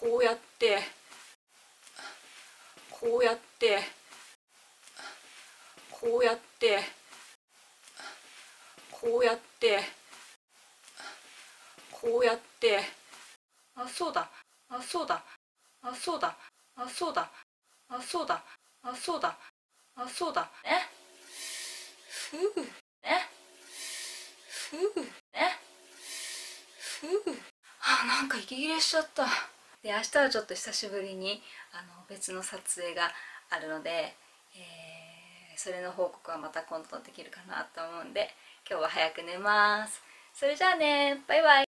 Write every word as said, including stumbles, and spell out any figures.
こうやってこうやってこうやってこうやってこうやってあ、そうだ、あ、そうだ、あ、そうだ、あ、そうだ、あ、そうだ、あ、そうだ、あ、そうだ、ね、ふう、ね、ふう、ね、ふう。あ、なんか息切れしちゃった。で、明日はちょっと久しぶりにあの別の撮影があるので、えー、それの報告はまた今度できるかなと思うんで、今日は早く寝ます。それじゃあね、バイバイ。